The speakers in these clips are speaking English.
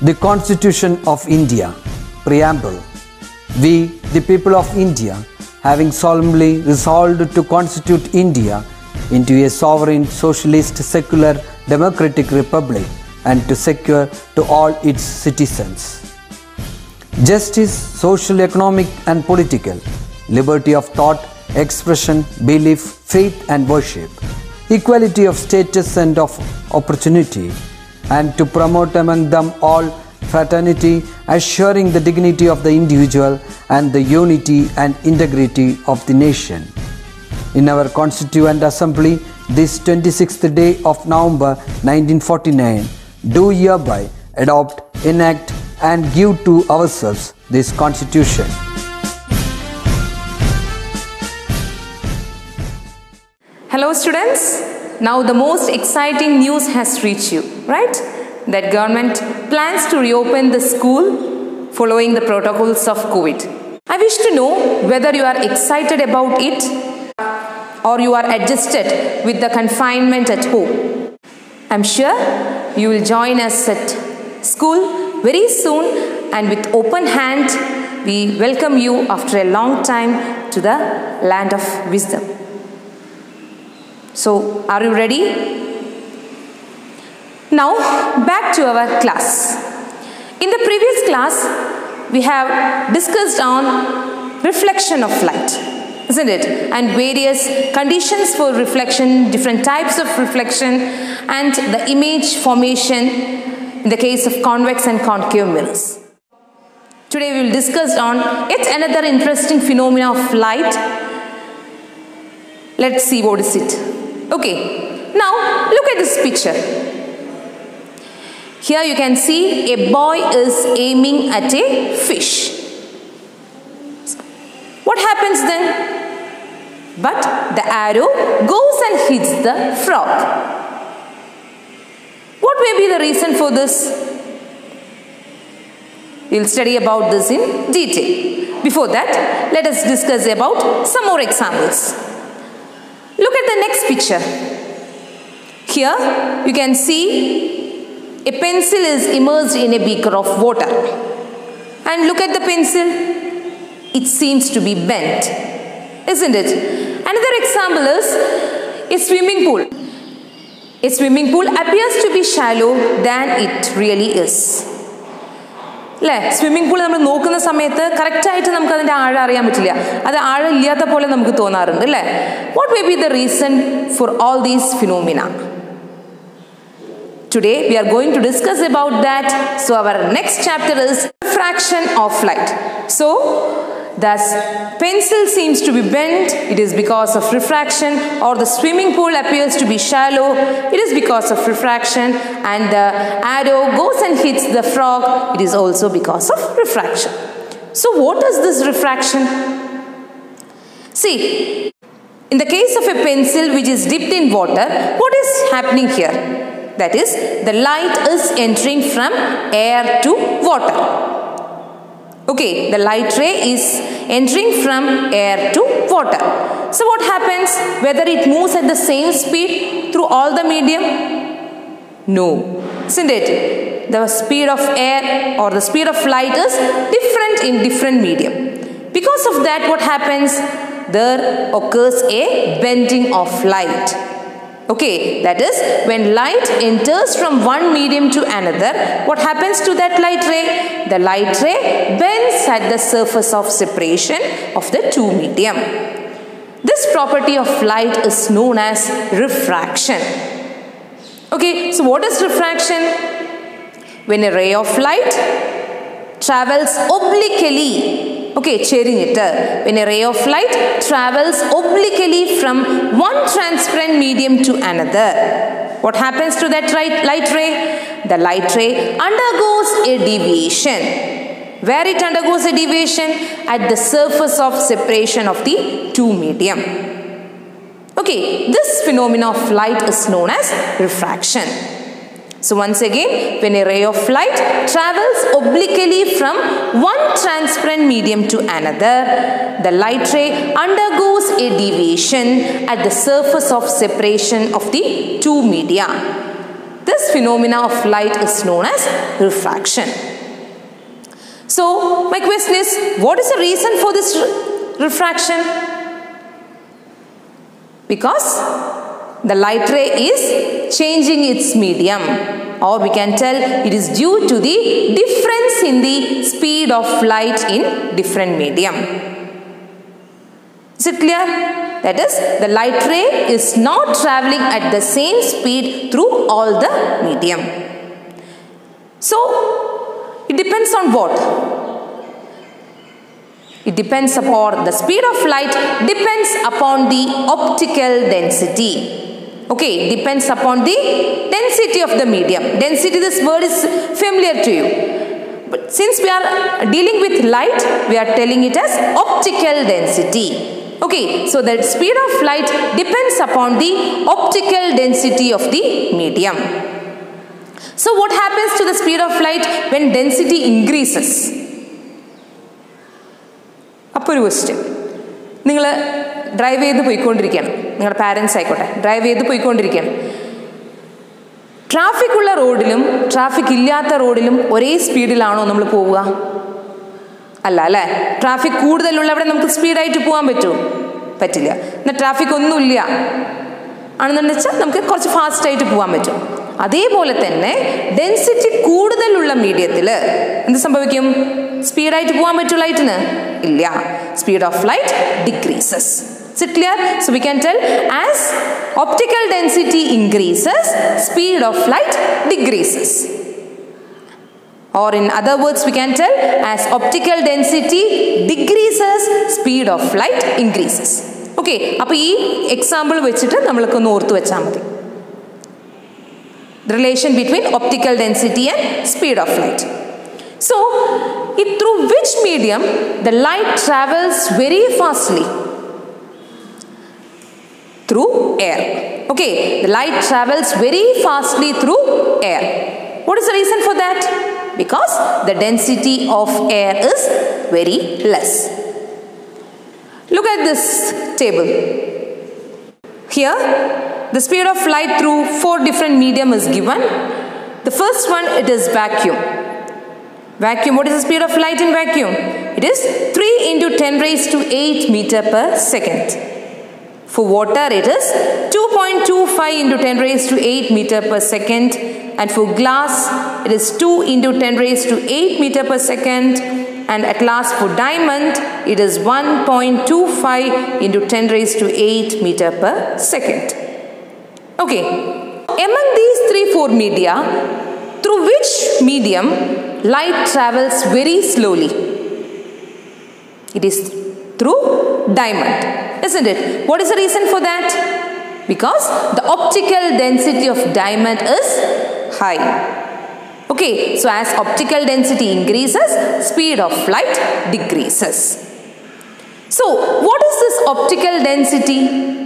The Constitution of India, Preamble. We, the people of India, having solemnly resolved to constitute India into a sovereign, socialist, secular, democratic republic and to secure to all its citizens justice, social, economic and political, liberty of thought, expression, belief, faith and worship, equality of status and of opportunity, and to promote among them all fraternity, assuring the dignity of the individual and the unity and integrity of the nation. In our Constituent Assembly, this 26th day of November 1949, do hereby adopt, enact and give to ourselves this Constitution. Hello students, now the most exciting news has reached you, right? That government plans to reopen the school following the protocols of COVID. I wish to know whether you are excited about it or you are adjusted with the confinement at home. I'm sure you will join us at school very soon, and with open hand we welcome you after a long time to the land of wisdom. So, are you ready? Now, back to our class. In the previous class, we have discussed on reflection of light, isn't it? And various conditions for reflection, different types of reflection, and the image formation in the case of convex and concave mirrors. Today, we will discuss on yet another interesting phenomena of light. Let's see what is it. Okay, now look at this picture. Here you can see a boy is aiming at a fish. What happens then? But the arrow goes and hits the frog. What may be the reason for this? We will study about this in detail. Before that, let us discuss about some more examples. Look at the next picture. Here you can see a pencil is immersed in a beaker of water. And look at the pencil. It seems to be bent, isn't it? Another example is a swimming pool. A swimming pool appears to be shallow than it really is. Swimming pool നമ്മൾ നോക്കുന്ന സമയത്ത് correct ആയിട്ട് നമുക്ക് അതിന്റെ ആഴം അറിയാൻ പറ്റില്ല. അത് ആഴം ഇല്ലാത്ത പോലെ നമുക്ക് തോന്നാറുണ്ട് അല്ലേ? What may be the reason for all these phenomena? Today we are going to discuss about that. So our next chapter is refraction of light. So thus pencil seems to be bent, it is because of refraction, or the swimming pool appears to be shallow, it is because of refraction, and the arrow goes and hits the frog, it is also because of refraction. So what is this refraction? See, in the case of a pencil which is dipped in water, what is happening here? That is, the light is entering from air to water. Okay, the light ray is entering from air to water. So what happens? Whether it moves at the same speed through all the medium? No, isn't it? The speed of air or the speed of light is different in different medium. Because of that, what happens? There occurs a bending of light. Okay, that is, when light enters from one medium to another, what happens to that light ray? The light ray bends at the surface of separation of the two medium. This property of light is known as refraction. Okay, so what is refraction? When a ray of light travels obliquely, okay, when a ray of light travels obliquely from one transparent medium to another, what happens to that light ray? The light ray undergoes a deviation. Where it undergoes a deviation? At the surface of separation of the two medium. Okay, this phenomena of light is known as refraction. So once again, when a ray of light travels obliquely from one transparent medium to another, the light ray undergoes a deviation at the surface of separation of the two media. This phenomena of light is known as refraction. So, my question is, what is the reason for this refraction? Because the light ray is changing its medium, or we can tell it is due to the difference in the speed of light in different medium. Is it clear? That is, the light ray is not traveling at the same speed through all the medium. So, it depends on what? It depends upon the speed of light, depends upon the optical density. Okay, it depends upon the density of the medium. Density, this word is familiar to you. But since we are dealing with light, we are telling it as optical density. Okay, so the speed of light depends upon the optical density of the medium. So what happens to the speed of light when density increases? Up a question. നിങ്ങൾ drive ചെയ്ത് പോയിക്കൊണ്ടിരിക്കുകയാണ്, നിങ്ങളുടെ parents ആയിക്കോട്ടെ, drive ചെയ്ത് പോയിക്കൊണ്ടിരിക്കുകയാണ്. Traffic ഉള്ള റോഡിലും traffic ഇല്ലാത്ത റോഡിലും ഒരേ സ്പീഡിലാണോ നമ്മൾ പോവുക? അല്ല അല്ലേ. ട്രാഫിക് കൂടുതലുള്ളവിടെ നമുക്ക് സ്പീഡായിട്ട് പോകാൻ പറ്റുമോ? പറ്റില്ല. എന്നാൽ ട്രാഫിക് ഒന്നുമില്ല ആണെന്ന് വെച്ചാൽ നമുക്ക് കുറച്ച് ഫാസ്റ്റായിട്ട് പോകാൻ പറ്റും. അതേപോലെ തന്നെ ഡെൻസിറ്റി കൂടുതലുള്ള മീഡിയത്തിൽ എന്ത് സംഭവിക്കും? സ്പീഡായിട്ട് പോകാൻ പറ്റുമോ ലൈറ്റിന്? ഇല്ല. Speed of light decreases. Is it clear? So we can tell as optical density increases, speed of light decreases. Or in other words, we can tell as optical density decreases, speed of light increases. Okay, അപ്പോൾ ഈ example വെച്ചിട്ട് നമ്മൾക്കൊന്ന് ഓർത്തു വെച്ചാൽ മതി. The relation between optical density and speed of light. So, through which medium the light travels very fastly? Through air. Okay, the light travels very fastly through air. What is the reason for that? Because the density of air is very less. Look at this table. Here, the speed of light through 4 different medium is given. The first one, it is vacuum. Vacuum, what is the speed of light in vacuum? It is 3 into 10 raised to 8 meter per second. For water, it is 2.25 into 10 raised to 8 meter per second. And for glass, it is 2 into 10 raised to 8 meter per second. And at last for diamond, it is 1.25 into 10 raised to 8 meter per second. Okay, among these 3-4 media, through which medium light travels very slowly? It is through diamond, isn't it? What is the reason for that? Because the optical density of diamond is high. Okay, so as optical density increases, speed of light decreases. So, what is this optical density?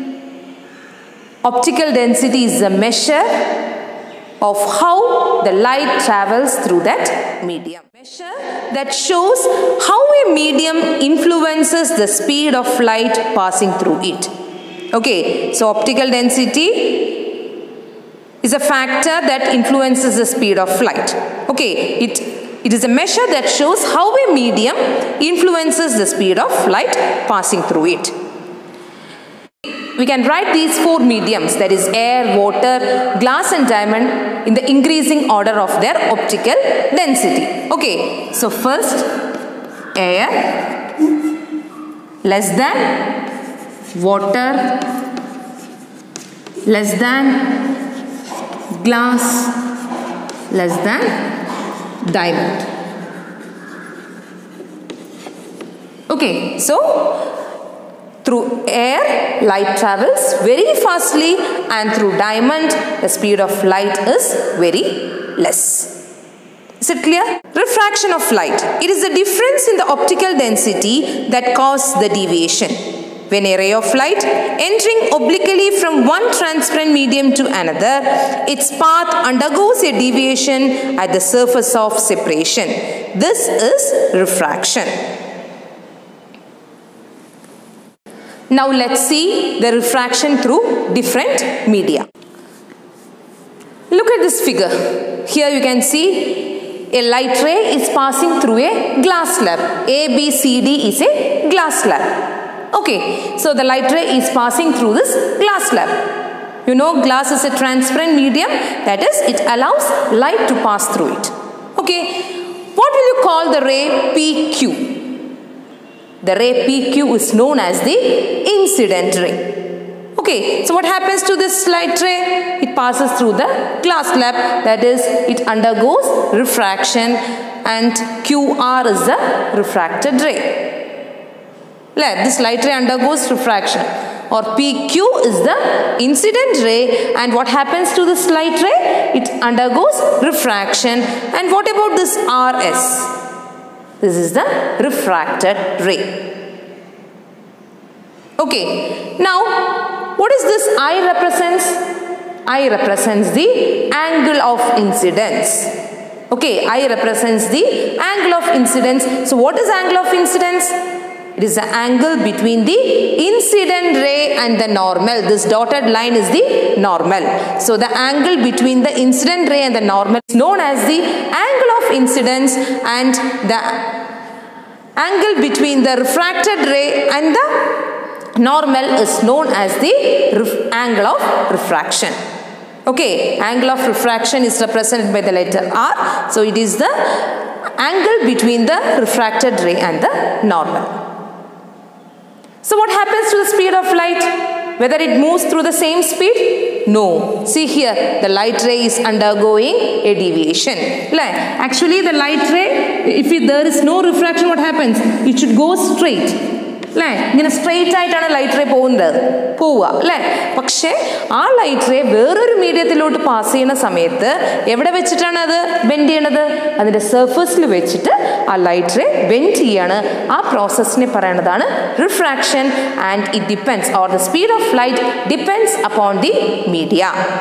Optical density is a measure of how the light travels through that medium. Measure that shows how a medium influences the speed of light passing through it. Okay, so optical density is a factor that influences the speed of light. Okay, it is a measure that shows how a medium influences the speed of light passing through it. We can write these 4 mediums, that is air, water, glass and diamond, in the increasing order of their optical density. Okay, so first air less than water less than glass less than diamond. Okay, so through air, light travels very fastly, and through diamond, the speed of light is very less. Is it clear? Refraction of light. It is the difference in the optical density that causes the deviation. When a ray of light entering obliquely from one transparent medium to another, its path undergoes a deviation at the surface of separation. This is refraction. Now let's see the refraction through different media. Look at this figure. Here you can see a light ray is passing through a glass slab. A, B, C, D is a glass slab. Okay, so the light ray is passing through this glass slab. You know, glass is a transparent medium, that is, it allows light to pass through it. Okay, what will you call the ray PQ? The ray PQ is known as the incident ray. Okay, so what happens to this light ray? It passes through the glass slab, that is, it undergoes refraction, and QR is the refracted ray. This light ray undergoes refraction, or PQ is the incident ray, and what happens to this light ray? It undergoes refraction. And what about this RS? This is the refracted ray. Okay, now what is this I represents? I represents the angle of incidence. Okay, I represents the angle of incidence. So what is angle of incidence? It is the angle between the incident ray and the normal. This dotted line is the normal. So the angle between the incident ray and the normal is known as the angle of incidence, and the angle between the refracted ray and the normal is known as the angle of refraction. Okay, angle of refraction is represented by the letter R. So it is the angle between the refracted ray and the normal. So what happens to the speed of light? Whether it moves through the same speed? No. See here, the light ray is undergoing a deviation. Actually, the light ray, if there is no refraction, what happens? It should go straight. ഇങ്ങനെ straight ആയിട്ടാണ് light ray പോവുക അല്ലേ? പക്ഷേ ആ light ray വേറൊരു മീഡിയത്തിലോട്ട് pass ചെയ്യുന്ന സമയത്ത് എവിടെ വെച്ചിട്ടാണ് അത് ബെൻഡ് ചെയ്യണത്? അതിൻ്റെ സർഫസിൽ വെച്ചിട്ട് ആ ലൈറ്റ് റേ ബെൻഡ് ചെയ്യാണ്. ആ പ്രോസസ്സിനെ പറയുന്നതാണ് refraction. And it depends, or the speed of light depends upon the media.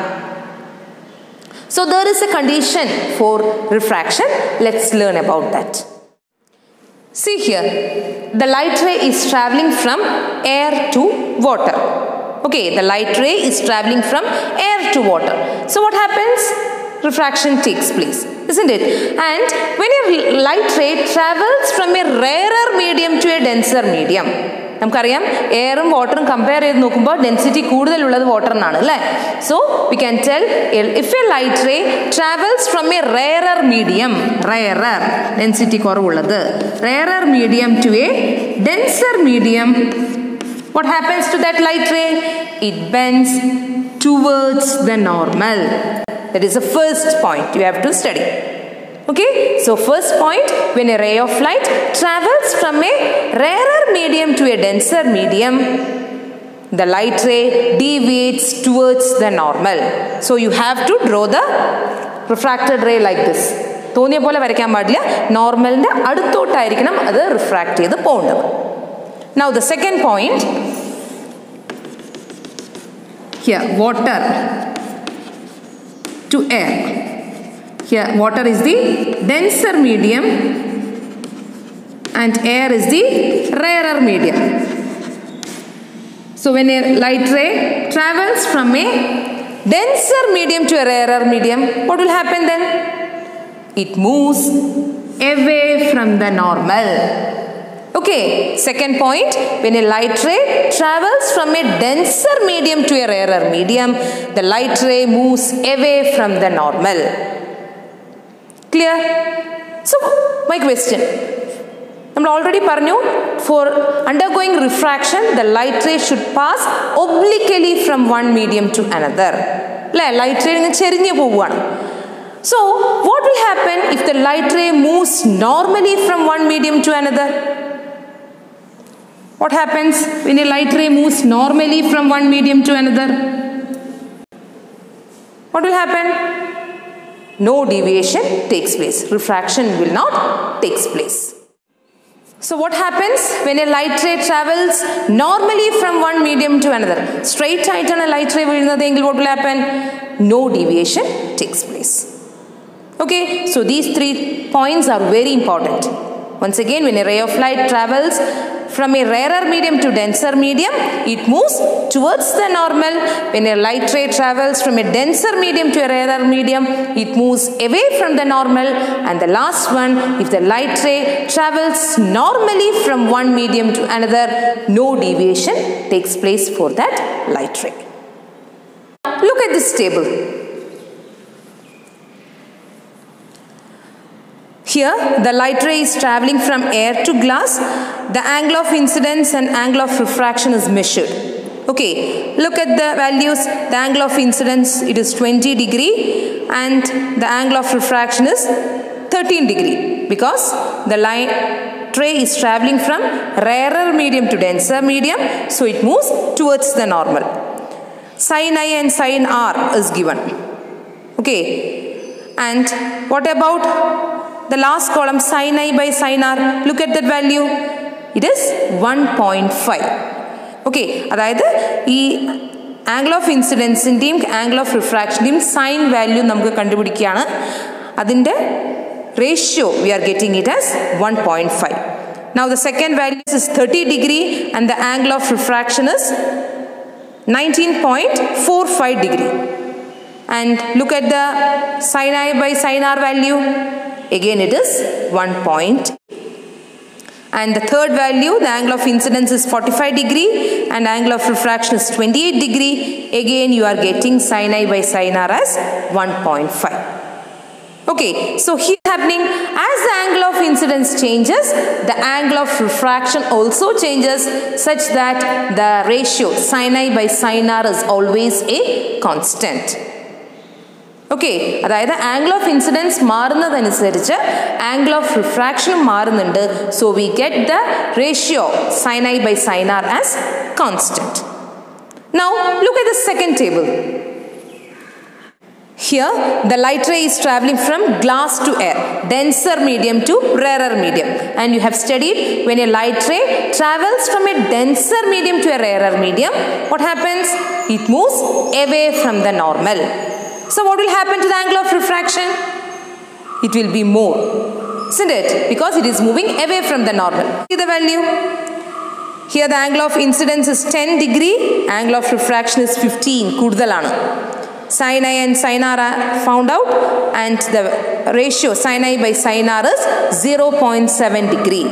So there is a condition for refraction. Let's learn about that. See here, the light ray is traveling from air to water. Okay, the light ray is traveling from air to water. So what happens? Refraction takes place, isn't it? And when a light ray travels from a rarer medium to a denser medium, നമുക്കറിയാം എയറും വാട്ടറും compare ചെയ്ത് നോക്കുമ്പോൾ density കൂടുതലുള്ളത് വാട്ടറിനാണ് അല്ലേ? So we can tell if a light ray travels from a rarer medium, rarer density കുറവുള്ളത്, rarer medium to a denser medium, what happens to that light ray? It bends towards the normal. That is the first point you have to study. Okay, so first point, when a ray of light travels from a rarer medium to a denser medium, the light ray deviates towards the normal. So you have to draw the refracted ray like this. തോന്നിയ പോലെ വരയ്ക്കാൻ പാടില്ല, നോർമലിൻ്റെ അടുത്തോട്ടായിരിക്കണം അത് refract ചെയ്ത് പോകേണ്ടത്. Now the second point, here water to air. Here water is the denser medium and air is the rarer medium. So when a light ray travels from a denser medium to a rarer medium, what will happen then? It moves away from the normal. Okay, second point, when a light ray travels from a denser medium to a rarer medium, the light ray moves away from the normal. Clear? So my question, നമ്മൾ already പറഞ്ഞു, for undergoing refraction the light ray should pass obliquely from one medium to another. അല്ലേ? Light ray ഇങ്ങനെ ചെരിഞ്ഞു പോവുകയാണ്. So what will happen if the light ray moves normally from one medium to another? What happens when a light ray moves normally from one medium to another? What will happen? No deviation takes place. Refraction will not take place. So what happens when a light ray travels normally from one medium to another? Straight ആയിട്ടാണ് light ray വീഴുന്നതെങ്കിൽ what will happen? No deviation takes place. Okay, so these 3 points are very important. Once again, when a ray of light travels From a rarer medium to denser medium, it moves towards the normal. When a light ray travels from a denser medium to a rarer medium, it moves away from the normal. And the last one, if the light ray travels normally from one medium to another, no deviation takes place for that light ray. Look at this table. Here, the light ray is traveling from air to glass. The angle of incidence and angle of refraction is measured. Okay, look at the values. The angle of incidence, it is 20 degree and the angle of refraction is 13 degree because the light ray is traveling from rarer medium to denser medium, so it moves towards the normal. Sin I and sin R is given. Okay, and what about the last column, sin I by sin R? Look at that value. It is 1.5. Okay, that is the angle of incidence and angle of refraction sin value namukku kandupidikana. Adinte ratio we are getting it as 1.5. Now the second value is 30 degree and the angle of refraction is 19.45 degree. And look at the sin I by sin R value. Again it is 1 point. And the third value, the angle of incidence is 45 degree and angle of refraction is 28 degree. Again you are getting sin I by sin R as 1.5. Okay, so here happening, as the angle of incidence changes, the angle of refraction also changes such that the ratio sin I by sin R is always a constant. Okay, that is the angle of incidence മാറുന്നതനുസരിച്ച് angle of refraction മാറുന്നുണ്ട്. So we get the ratio sin I by sin R as constant. Now look at the second table. Here the light ray is traveling from glass to air, denser medium to rarer medium. And you have studied when a light ray travels from a denser medium to a rarer medium, what happens? It moves away from the normal. So what will happen to the angle of refraction? It will be more, isn't it? Because it is moving away from the normal. See the value? Here the angle of incidence is 10 degree, angle of refraction is 15, kudalana. Sin I and sin R are found out and the ratio sin I by sin R is 0.7 degree.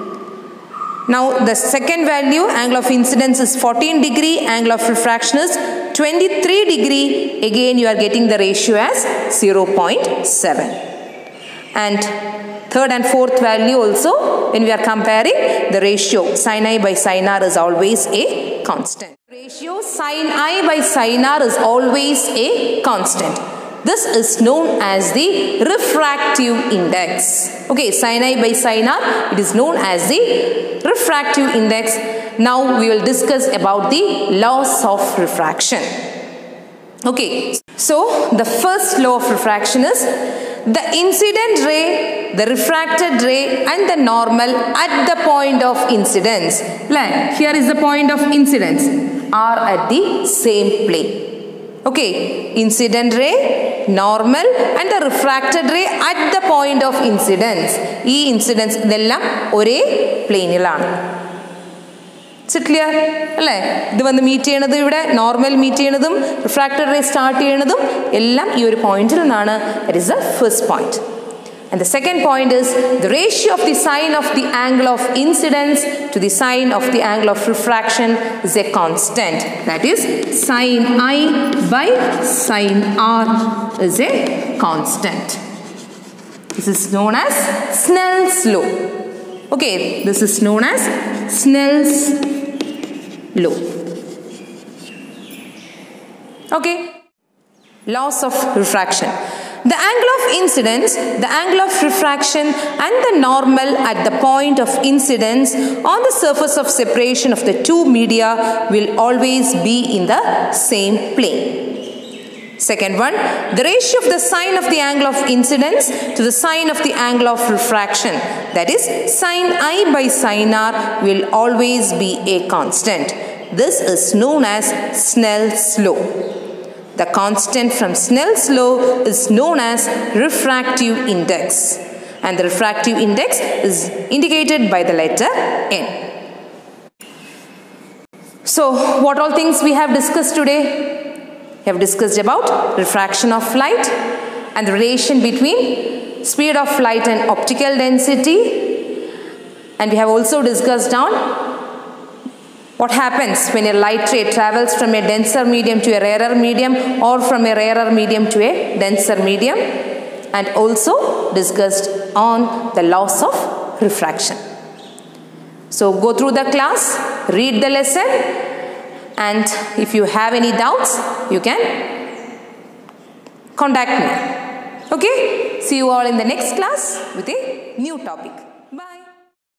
Now the second value, angle of incidence is 14 degree, angle of refraction is 23 degree. Again you are getting the ratio as 0.7. And third and fourth value also, when we are comparing, the ratio sin I by sin R is always a constant. Ratio sin I by sin R is always a constant. This is known as the refractive index. Okay, sin I by sin R, it is known as the refractive index. Now we will discuss about the laws of refraction. Okay, so the first law of refraction is the incident ray, the refracted ray and the normal at the point of incidence. Here is the point of incidence, are at the same plane. Okay, incident ray, normal and the refracted ray at the point of incidence. E incidence idella ore plane ilana. Is it clear? This is meet cheyanathu normal meet cheyanadum refracted ray start cheyanadum ellam ee oru point il nana. That is the first point. And the second point is the ratio of the sine of the angle of incidence to the sine of the angle of refraction is a constant. That is sin I by sin R is a constant. This is known as Snell's law. Okay, this is known as Snell's law. Okay, laws of refraction. The angle of incidence, the angle of refraction and the normal at the point of incidence on the surface of separation of the two media will always be in the same plane. Second one, the ratio of the sine of the angle of incidence to the sine of the angle of refraction, that is sin I by sin R, will always be a constant. This is known as Snell's law. The constant from Snell's law is known as refractive index, and the refractive index is indicated by the letter N. So what all things we have discussed today? We have discussed about refraction of light and the relation between speed of light and optical density, and we have also discussed on what happens when a light ray travels from a denser medium to a rarer medium or from a rarer medium to a denser medium, and also discussed on the laws of refraction. So go through the class, read the lesson, and if you have any doubts, you can contact me. Okay? See you all in the next class with a new topic. Bye.